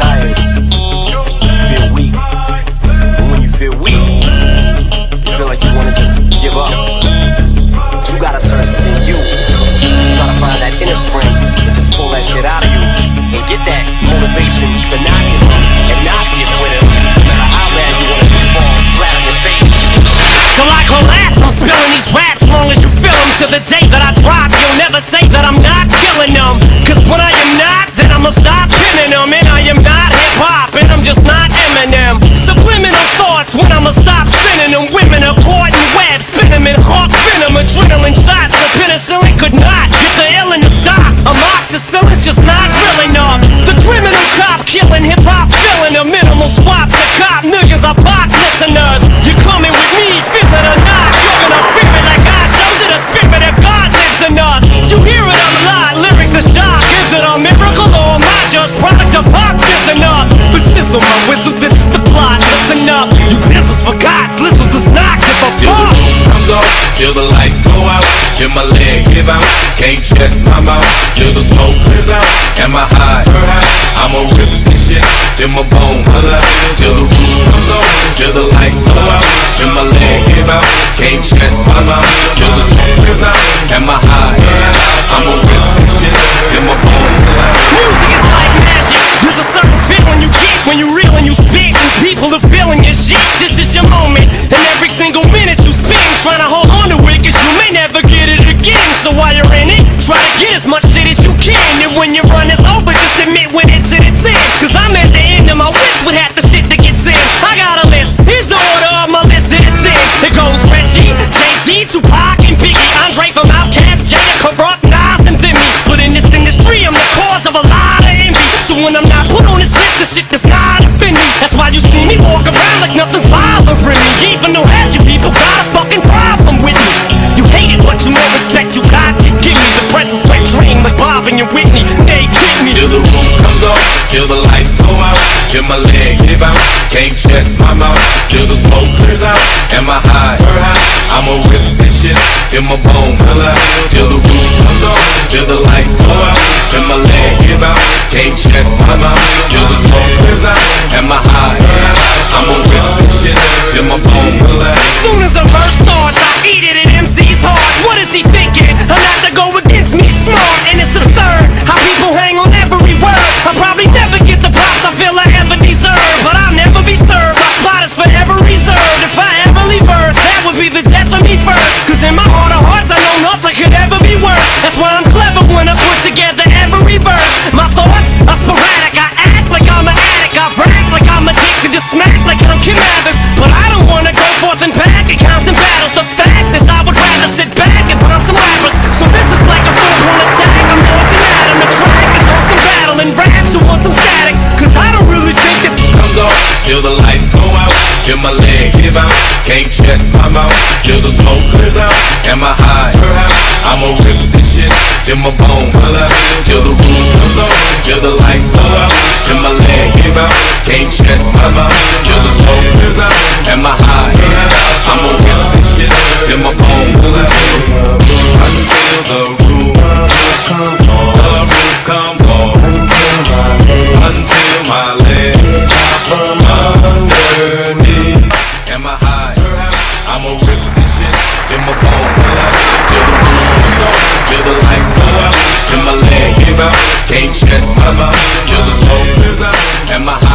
tired, you feel weak. And when you feel weak, you feel like you wanna just give up. But you gotta search within you. Try to find that inner strength and just pull that shit out of you and get that motivation to not give up and not be a quitter. No matter how bad you wanna just fall flat on your face. Till I collapse, I'm spilling these raps long as you feel them. To the day that I drop, you'll never say that I'm not killing them. Cause when I am not, then I'ma stop pinning them. And I am not hip-hop, and I'm just not Eminem. Subliminal thoughts when I'ma stop sending them. Women are caught in webs, spin them in hawk venom. Adrenaline shots, the penicillin could not get the illin to stop. Amoxicillin's just not real enough. The criminal cop killing hip-hop, filling a minimal swap to cop. Millions of pop listeners, you coming with me, feel it or not. You're gonna feel it like I showed you. The spirit of God lives in us. You hear it a lot, lyrics to shock. Is it a miracle or am I just product of pop? Listen up, but sizzle my whistle, this is the plot. Listen up, you pistols for God's Lizzle does not give a Till the fuck. roof comes off, till the lights go out, till my leg give out, can't shut my mouth, till the smoke clears out, am I high? I'ma rip this shit, till my bone holler, till the roof comes off, till the lights go out, till my leg give out, can't shut my mouth, till the smoke clears out, am I high? I'ma rip this shit, till my bone holler. Music is like magic. There's a certain feeling you get when you reel and you spit, and people are feeling your shit. This is your moment, and every single minute you spend trying to hold on to it, cause you may never get it again. So while you're in it, try to get as much shit as you can. And when your run is over, just admit when it's in its end. Cause I'm at the end of my wits with half the shit that gets in. I got a list, here's the order of my list that it's in. It goes Reggie, Jay-Z, Tupac, and Biggie, Andre from Outkast, Jada, Corrupt, Nas, and Demi. But in this industry, I'm the cause of a lot of envy. So when I'm not put on this list, the shit does not offend me. That's why you see me walk around like nothing's bothering me. Even though half you people got a fucking problem with me. You hate it, but you know respect you got to give me. The presence like dream, like Bob and your Whitney. They get me. Till the roof comes off, till the lights go out, till my leg give out, can't shut my mouth, till the smoke clears out, am I high? I'ma rip this shit, till my bone holler, till the roof comes off, till the lights go out, till my leg give out, can't shut my mouth, till the smoke clears out, am I high? I'ma rip this shit, till my bone holler. As soon as a verse starts, I eat it and MC's hard. What is he thinking? I'm not to go against me, smart, and it's absurd how people hang on every word. I'll probably never get the props I feel I ever deserve, but I'll never be served. My spot is forever reserved. If I ever leave Earth, that would be the death of me first. Cause in my heart of hearts, I know nothing could ever be worse. That's why I'm clever when I put together every verse. My thoughts are sporadic. I act like I'm an addict. I rap like I'm addicted to smack like I'm Kim Mathers. But I don't wanna go forth and back in constant battles. The fact is I would rather sit back and bomb some rappers. So this is like a full-blown attack. I'm launching at 'em. The track is on some battle and raps who want some static. Cause I don't really think that Comes off, till the lights go out, till my leg give out, can't shut my mouth, till the smoke clears out, am I high? I'ma rip this shit, till my bone holler, till the roof comes off, till the lights go out, till my leg give out, can't shut my mouth, till the smoke clears out, am I high? I'ma rip this shit, till my bone holler, until the roof comes off, the roof comes off, until my leg from underneath, am I high? I'ma rip this shit, till my bone holler, till the roof comes off, till the lights go out, till my leg give out, can't shut my mouth, till the smoke clears out, am I high?